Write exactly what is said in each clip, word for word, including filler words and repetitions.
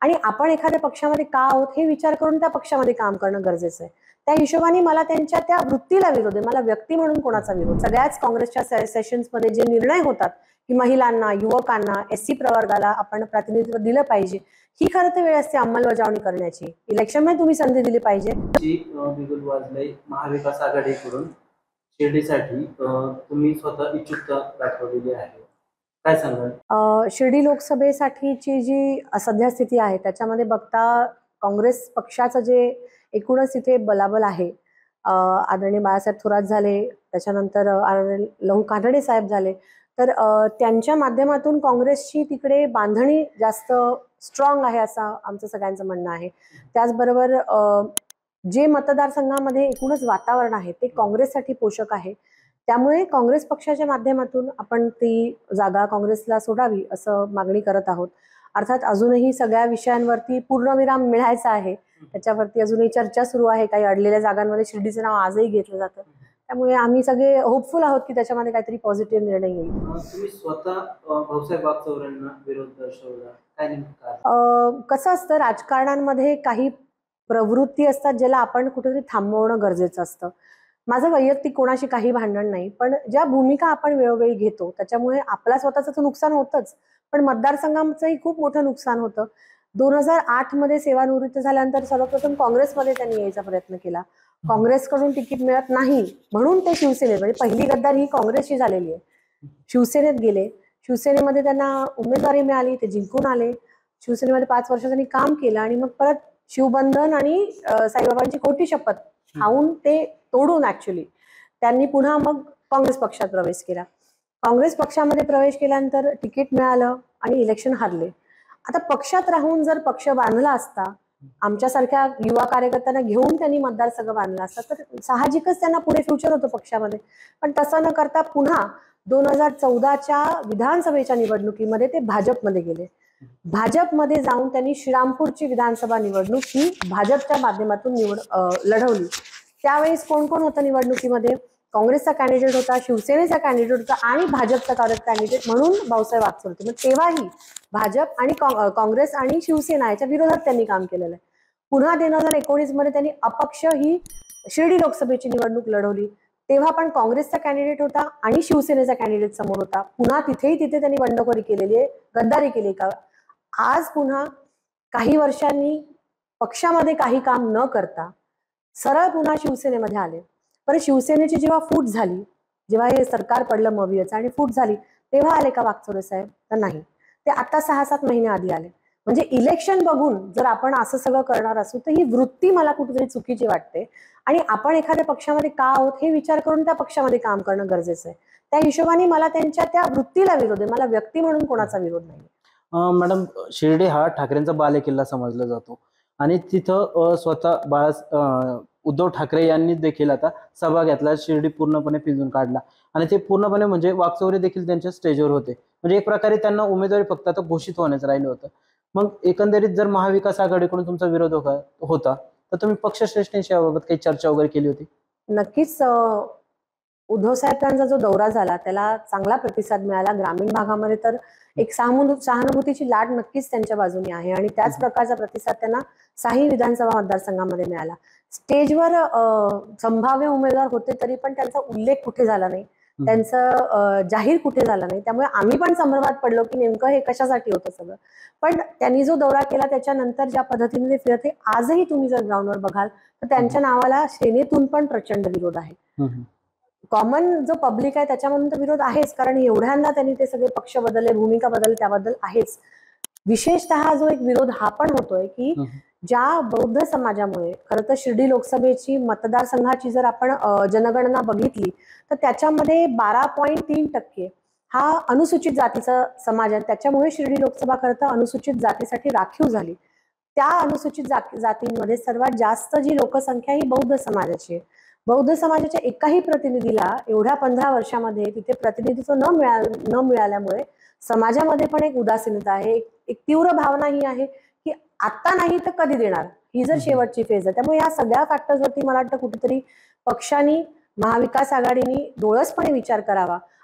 आणि आपण एखाद्या पक्षामध्ये का आहोत हे विचार करून त्या पक्षामध्ये काम करणं गरजेचं आहे। त्या हिशोबाने मला त्यांच्या त्या वृत्तीला विरोध आहे, मला व्यक्ती म्हणून कोणाचा विरोध। सगळ्याच काँग्रेसच्या सेशन्स मध्ये जे निर्णय होतात की महिलांना, युवकांना, एससी प्रवर्गाला आपण प्रतिनिधित्व दिलं पाहिजे, ही खरं तर वेळ असते अंमलबजावणी करण्याची। इलेक्शन मध्ये तुम्ही संधी दिली पाहिजे। बिगुल वाजले महाविकास आघाडीकडून शिर्डीसाठी तुम्ही स्वतः इच्छुकता दाखवलेली आहे, काय सांगाल? शिर्डी लोकसभेसाठीची जी सध्या स्थिती आहे त्याच्यामध्ये बघता काँग्रेस पक्षाचं जे एकूणच इथे बलाबल आहे, आदरणीय बाळासाहेब थोरात झाले, त्याच्यानंतर आदरणीय लहू कानडे साहेब झाले, तर त्यांच्या माध्यमातून काँग्रेसची तिकडे बांधणी जास्त स्ट्रॉंग आहे असं आमचं सगळ्यांचं म्हणणं आहे। त्याचबरोबर जे मतदारसंघामध्ये एकूणच वातावरण आहे ते काँग्रेससाठी पोषक आहे, त्यामुळे काँग्रेस पक्षाच्या माध्यमातून आपण ती जागा काँग्रेसला सोडावी असं मागणी करत आहोत। अर्थात अजूनही सगळ्या विषयांवरती पूर्णविराम मिळायचा आहे, त्याच्यावरती अजूनही चर्चा सुरू आहे। काही अडलेल्या जागांमध्ये शिर्डीचं नाव आजही घेतलं जातं, त्यामुळे आम्ही सगळे होपफुल आहोत की त्याच्यामध्ये काहीतरी पॉझिटिव्ह निर्णय येईल। तुम्ही स्वतः भाऊसाहेब वागचौरेंना विरोध दर्शवला, काय नेमकं? कसं असतं, राजकारणांमध्ये काही प्रवृत्ती असतात ज्याला आपण कुठेतरी थांबवणं गरजेचं असतं। माझं वैयक्तिक कोणाशी काही भांडण नाही, पण ज्या भूमिका आपण वेळोवेळी घेतो त्याच्यामुळे आपला स्वतःचं नुकसान होतंच, पण मतदारसंघाचंही खूप मोठं नुकसान होतं। दोन हजार आठ मध्ये सेवानिवृत्त झाल्यानंतर सर्वप्रथम काँग्रेसमध्ये त्यांनी यायचा प्रयत्न केला, काँग्रेसकडून तिकीट मिळत नाही म्हणून ते शिवसेनेत, म्हणजे पहिली गद्दारी ही काँग्रेसची झालेली आहे, शिवसेनेत गेले। शिवसेनेमध्ये त्यांना उमेदवारी मिळाली, ते जिंकून आले, शिवसेनेमध्ये पाच वर्ष त्यांनी काम केलं आणि मग परत शिवबंधन आणि साईबाबांची खोटी शपथ खाऊन ते तोडून ऍक्च्युली त्यांनी पुन्हा मग काँग्रेस पक्षात प्रवेश केला। काँग्रेस पक्षामध्ये प्रवेश केल्यानंतर तिकीट मिळालं आणि इलेक्शन हारले। आता पक्षात राहून जर पक्ष बांधला असता, आमच्यासारख्या युवा कार्यकर्त्यांना घेऊन त्यांनी मतदारसंघ बांधला असता तर साहजिकच त्यांना पुढे फ्युचर होतं पक्षामध्ये, पण तसं न करता पुन्हा दोन हजार चौदाच्या विधानसभेच्या निवडणुकीमध्ये ते भाजपमध्ये गेले। भाजपमध्ये जाऊन त्यांनी श्रीरामपूरची विधानसभा निवडणूक ही भाजपच्या माध्यमातून निवड लढवली। त्यावेळेस कोण कोण होतं निवडणुकीमध्ये? काँग्रेसचा कॅन्डिडेट होता, शिवसेनेचा कॅन्डिडेट होता आणि भाजपचा कॅन्डिडेट म्हणून भाऊसाहेब वागचौरे होते। मग तेव्हाही भाजप आणि काँग्रेस आणि शिवसेना याच्या विरोधात त्यांनी काम केलेलं आहे। पुन्हा दोन हजार एकोणीस मध्ये त्यांनी अपक्ष ही शिर्डी लोकसभेची निवडणूक लढवली, तेव्हा पण काँग्रेसचा कॅन्डिडेट होता आणि शिवसेनेचा कॅन्डिडेट समोर होता, पुन्हा तिथेही तिथे त्यांनी बंडखोरी केलेली आहे, गद्दारी केली का। आज पुन्हा काही वर्षांनी पक्षामध्ये काही काम न करता सरळ पुन्हा शिवसेनेमध्ये आले, पण शिवसेनेची जेव्हा फूट झाली, जेव्हा हे सरकार पडलं मवियाचं आणि फूट झाली, तेव्हा आले का वागचौरे साहेब? तर नाही, ते आता सहा सात महिने आधी आले। म्हणजे इलेक्शन बघून जर आपण असं सगळं करणार असू तर ही वृत्ती मला कुठेतरी चुकीची वाटते आणि आपण एखाद्या पक्षामध्ये का आहोत हे विचार करून त्या पक्षामध्ये काम करणं गरजेचं आहे। त्या हिशोबाने मला त्यांच्या त्या वृत्तीला विरोध आहे, मला व्यक्ती म्हणून कोणाचा विरोध नाही। मॅडम, शिर्डी हा ठाकरेंचा बालेकिल्ला समजला जातो आणि तिथं स्वतः बाळा उद्धव ठाकरे यांनी देखील आता सभा घेतला, शिर्डी पूर्णपणे पिंजून काढला आणि ते पूर्णपणे म्हणजे वागचौरे देखील त्यांच्या स्टेजवर होते, म्हणजे एक प्रकारे त्यांना उमेदवारी फक्त आता घोषित होण्याचं राहिलं होतं। मग एकंदरीत जर महाविकास आघाडीकडून तुमचा विरोध होता तर तुम्ही पक्षश्रेष्ठींशी याबाबत काही चर्चा वगैरे केली होती? नक्कीच, उद्धव साहेबांचा जो दौरा झाला त्याला चांगला प्रतिसाद मिळाला। ग्रामीण भागामध्ये तर एक सहानुभूतीची लाट नक्कीच त्यांच्या बाजूने आहे आणि त्याच प्रकारचा प्रतिसाद त्यांना साही विधानसभा मतदारसंघामध्ये मिळाला। स्टेजवर संभाव्य उमेदवार होते तरी पण त्यांचा उल्लेख कुठे झाला नाही, त्यांचं जाहीर कुठे झालं नाही, त्यामुळे आम्ही पण संभ्रमात पडलो की नेमकं हे कशासाठी होतं सगळं। पण त्यांनी जो दौरा केला त्याच्यानंतर ज्या पद्धतीने ते फिरते, आजही तुम्ही जर ग्राउंडवर बघाल तर त्यांच्या नावाला सेनेतून पण प्रचंड विरोध आहे। कॉमन जो पब्लिक आहे त्याच्यामधून तर विरोध आहेच, कारण एवढ्यांदा त्यांनी ते सगळे पक्ष बदलले, भूमिका बदलले, त्याबद्दल आहेच। विशेषतः जो एक विरोध हा पण होतोय की ज्या बौद्ध समाजामुळे खरं तर शिर्डी लोकसभेची मतदारसंघाची जर आपण जनगणना बघितली तर त्याच्यामध्ये बारा पॉईंट तीन टक्के हा अनुसूचित जातीचा समाज आहे, त्याच्यामुळे शिर्डी लोकसभा खरं तर अनुसूचित जातीसाठी राखीव झाली। त्या अनुसूचित जातींमध्ये सर्वात जास्त जी लोकसंख्या ही बौद्ध समाजाची आहे। बौद्ध समाजाच्या एकाही प्रतिनिधीला एवढ्या पंधरा वर्षामध्ये तिथे प्रतिनिधित्व न मिळा न मिळाल्यामुळे समाजामध्ये पण एक उदासीनता आहे, एक तीव्र भावना ही आहे की आता नाही तर कधी देणार, ही जर शेवटची फेज आहे। त्यामुळे या सगळ्या फॅक्टर्सवरती मला वाटतं कुठेतरी पक्षांनी, महाविकास आघाडीने डोळसपणे विचार करावा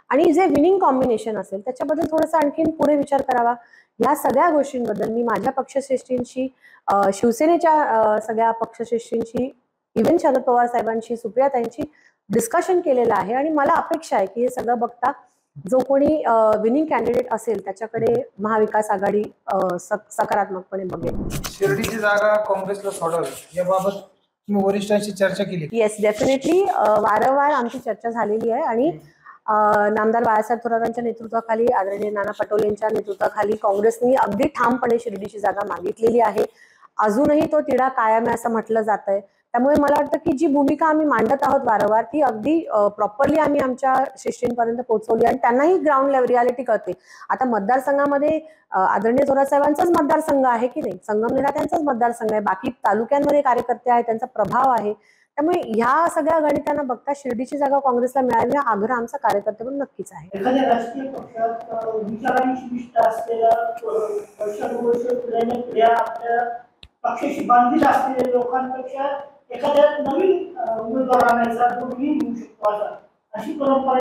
आणि जे विनिंग कॉम्बिनेशन असेल त्याच्याबद्दल थोडंसं आणखीन पुढे विचार करावा. या सगळ्या गोष्टींबद्दल मी माझ्या पक्षश्रेष्ठींशी, शिवसेनेच्या सगळ्या पक्षश्रेष्ठींशी, इव्हन शरद पवार साहेबांशी, सुप्रियाताईंशी डिस्कशन केलेलं आहे. आणि मला अपेक्षा आहे की हे सगळं बघता जो कोणी विनिंग कॅन्डिडेट असेल त्याच्याकडे महाविकास आघाडी सकारात्मकपणे बघेल. शिर्डीची जागा काँग्रेसला सोडावी याबाबत तुम्ही वरिष्ठांशी चर्चा केली? Yes, definitely. वारंवार आमची चर्चा झालेली आहे आणि नामदार बाळासाहेब थोरातांच्या नेतृत्वाखाली, आदरणीय नाना पटोलेंच्या नेतृत्वाखाली काँग्रेसने अगदी ठामपणे शिर्डीची जागा मागितलेली आहे. अजूनही तो तिढा कायम आहे असं म्हटलं जात आहे. त्यामुळे मला वाटतं की जी भूमिका आम्ही मांडत आहोत वारंवार ती अगदी प्रॉपरली आम्ही आमच्या शिष्टींपर्यंत पोहोचवली आणि त्यांनाही ग्राउंड लेवल रियालिटी कळते. आता मतदारसंघामध्ये आदरणीय थोरात साहेबांचाच मतदारसंघ आहे की नाही, संगमनेरा त्यांचाच मतदारसंघ आहे, बाकी तालुक्यांमध्ये कार्यकर्ते आहेत, त्यांचा प्रभाव आहे. त्यामुळे ह्या सगळ्या गणितांना बघता शिर्डीची जागा काँग्रेसला मिळावी हा आग्रह आमचा कार्यकर्ते म्हणून नक्कीच आहे. एखाद्या राजकीय पक्षात विचारांची निष्ठा असलेल्या वर्षानुवर्षे आपल्या पक्षाशी बांधील असलेल्या लोकांपेक्षा एखाद्या नवीन उमेदवार आणायचा जो नवीन होऊ शकतो असा अशी परंपरा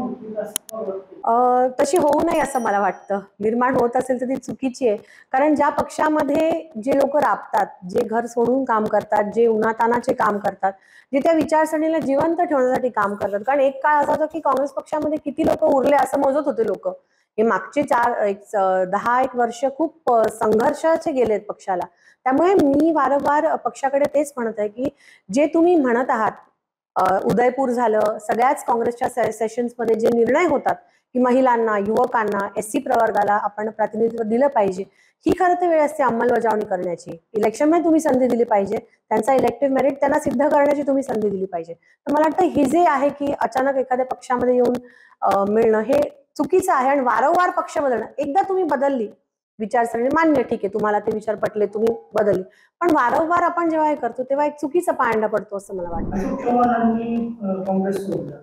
तशी होऊ नये असं मला वाटतं. निर्माण होत असेल तर ती चुकीची आहे. कारण ज्या पक्षामध्ये जे लोक राबतात, जे घर सोडून काम करतात, जे उन्हातानाचे काम करतात, जे त्या विचारसरणीला जिवंत ठेवण्यासाठी काम करतात. कारण एक काळ असा होता की काँग्रेस पक्षामध्ये किती लोक उरले असं मोजत होते लोक. हे मागचे चार एक दहा एक वर्ष खूप संघर्षाचे गेलेत पक्षाला. त्यामुळे मी वारंवार पक्षाकडे तेच म्हणत आहे की जे तुम्ही म्हणत आहात, उदयपूर झालं, सगळ्याच काँग्रेसच्या सेशन्समध्ये जे निर्णय होतात की महिलांना, युवकांना, एस सी प्रवर्गाला आपण प्रतिनिधित्व दिलं पाहिजे, ही खरं तर वेळ असते अंमलबजावणी करण्याची. इलेक्शनमध्ये तुम्ही संधी दिली पाहिजे, त्यांचा इलेक्टिव्ह मेरिट त्यांना सिद्ध करण्याची तुम्ही संधी दिली पाहिजे. तर मला वाटतं हे जे आहे की अचानक एखाद्या पक्षामध्ये येऊन मिळणं हे चुकीचं आहे. आणि वारंवार पक्ष बदलणं, एकदा तुम्ही बदलली विचारसरणी मान्य, ठीक आहे, तुम्हाला ते विचार पटले, तुम्ही बदलली, पण वारंवार आपण जेव्हा हे करतो तेव्हा एक चुकीचा पायंडा पडतो असं मला वाटतं. अशोक चव्हाणांनी काँग्रेस सोडलं,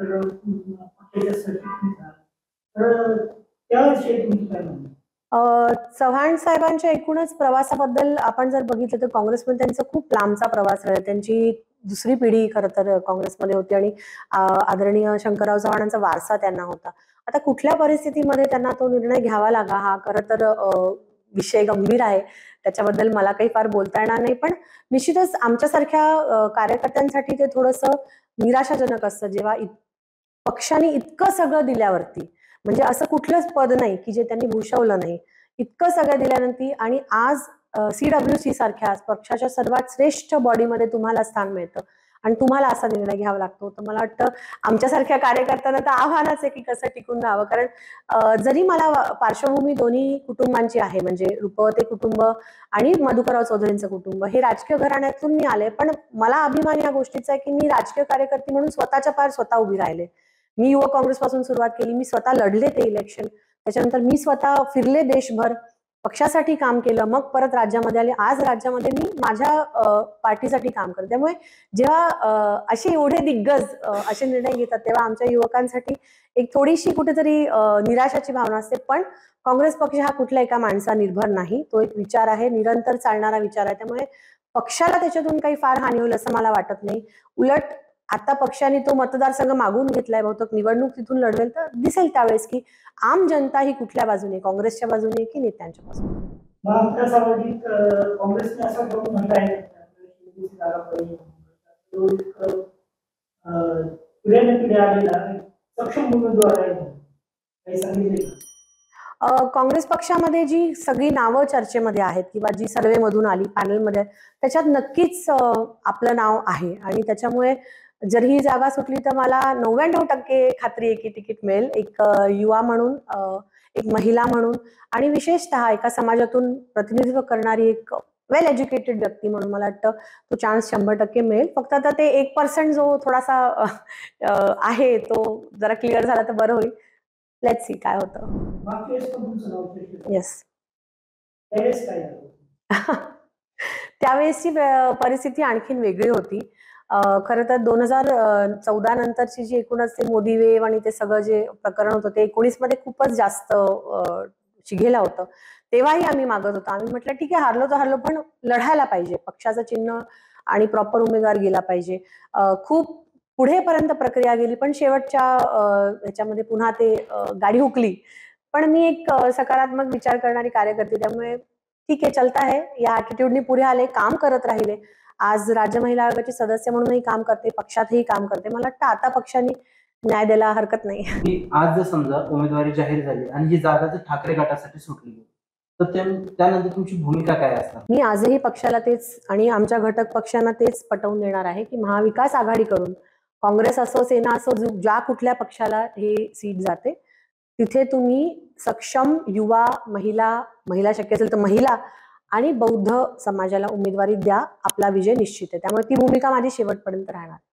चव्हाण साहेबांच्या एकूणच प्रवासाबद्दल आपण जर बघितलं तर काँग्रेसमध्ये त्यांचा खूप लांबचा प्रवास राहिला. त्यांची दुसरी पिढी खरं तर काँग्रेसमध्ये होती आणि आदरणीय शंकरराव चव्हाणांचा वारसा त्यांना होता. आता कुठल्या परिस्थितीमध्ये त्यांना तो निर्णय घ्यावा लागा हा खरं तर विषय गंभीर आहे, त्याच्याबद्दल मला काही फार बोलता येणार नाही. पण निश्चितच आमच्यासारख्या कार्यकर्त्यांसाठी ते थोडंसं निराशाजनक असतं जेव्हा पक्षाने इतकं सगळं दिल्यावरती, म्हणजे असं कुठलंच पद नाही की जे त्यांनी भूषवलं नाही, इतकं सगळं दिल्यानंतर आणि आज सीडब्ल्यू सी सारख्या पक्षाच्या सर्वात श्रेष्ठ बॉडीमध्ये तुम्हाला स्थान मिळतं आणि तुम्हाला असा निर्णय घ्यावा लागतो. तर मला वाटतं आमच्यासारख्या कार्यकर्त्यांना तर आव्हानच आहे की कसं टिकून राहावं. कारण जरी मला पार्श्वभूमी दोन्ही कुटुंबांची आहे, म्हणजे रूपवते कुटुंब आणि मधुकरराव चौधरींचं कुटुंब, हे राजकीय घराण्यातून मी आले, पण मला अभिमान या गोष्टीचा आहे की मी राजकीय कार्यकर्ती म्हणून स्वतःच्या पार स्वतः उभी राहिले. मी युवक काँग्रेस पासून सुरुवात केली, मी स्वतः लढले ते इलेक्शन, त्याच्यानंतर मी स्वतः फिरले देशभर, पक्षासाठी काम केलं, मग परत राज्यामध्ये आले, आज राज्यामध्ये मी माझ्या पार्टीसाठी काम करते. त्यामुळे जेव्हा असे एवढे दिग्गज असे निर्णय घेतात तेव्हा आमच्या युवकांसाठी एक थोडीशी कुठेतरी निराशाची भावना असते. पण काँग्रेस पक्ष हा कुठल्या एका माणसा निर्भर नाही, तो एक विचार आहे, निरंतर चालणारा विचार आहे. त्यामुळे पक्षाला त्याच्यातून काही फार हानी होईल असं मला वाटत नाही. उलट आता पक्षाने तो मतदारसंघ मागून घेतलाय, बहुतेक निवडणूक तिथून लढवेल तर दिसेल त्यावेळेस की आम जनता ही कुठल्या बाजूने, काँग्रेसच्या बाजूने की नेत्यांच्या बाजूने. काँग्रेसने असं करून म्हणलं आहे सक्षम उमेदवार आहे, काही सांगितले? काँग्रेस पक्षामध्ये जी सगळी नावं चर्चेमध्ये आहेत किंवा जी सर्वेमधून आली, पॅनलमध्ये, त्याच्यात नक्कीच आपलं नाव आहे. आणि त्याच्यामुळे जर ही जागा सुटली तर मला नव्याण्णव टक्के खात्री आहे की तिकीट मिळेल. एक युवा म्हणून, एक महिला म्हणून आणि विशेषतः एका समाजातून प्रतिनिधित्व करणारी एक वेल एज्युकेटेड व्यक्ती म्हणून मला वाटतं तो चान्स शंभर टक्के मिळेल. फक्त आता ते एक पर्सेंट जो थोडासा आहे तो जरा क्लिअर झाला तर बरं होईल. लेट्स सी काय होतं. येस. त्यावेळेसची परिस्थिती आणखीन वेगळी होती. खरं तर दोन हजार चौदा नंतरची जी एकूणच ते मोदी वेव आणि ते सगळं जे प्रकरण होतं ते एकोणीस मध्ये खूपच जास्त शिघेला होतं. तेव्हाही आम्ही मागत होतो. आम्ही म्हटलं ठीक आहे, हारलो तर हारलो, पण लढायला पाहिजे, पक्षाचं चिन्ह आणि प्रॉपर उमेदवार गेला पाहिजे. खूप पुढेपर्यंत प्रक्रिया गेली, पण शेवटच्या अं, ह्याच्यामध्ये पुन्हा ते अं, गाडी हुकली. पण मी एक अं, सकारात्मक विचार करणारी कार्यकर्ते, त्यामुळे ठीक आहे, चलता है. या ॲटिट्यूडनी पुढे आले, काम करत राहिले. आज राज्य महिला आयोगाचे सदस्य म्हणूनही काम करते, पक्षातही काम करते. मला वाटतं आता पक्षाने न्याय द्यायला हरकत नाही. की आज जर समजा उमेदवारी जाहीर झाली आणि ही जागा जर ठाकरे गटासाठी सुटली गेली, तर त्या- त्यानंतर तुमची भूमिका काय असणार? मी आजही पक्षाला तेच आणि आमच्या घटक पक्षांना तेच पटवून देणार आहे की महाविकास आघाडी करून काँग्रेस असो, सेना असो, जो- ज्या कुठल्या पक्षाला हे सीट जाते तिथे तुम्ही सक्षम युवा, महिला महिला शक्य असेल तर महिला आणि बौद्ध समाजाला उमेदवारी द्या. आपला विजय निश्चित आहे. त्यामुळे ती भूमिका माझी शेवटपर्यंत राहणार.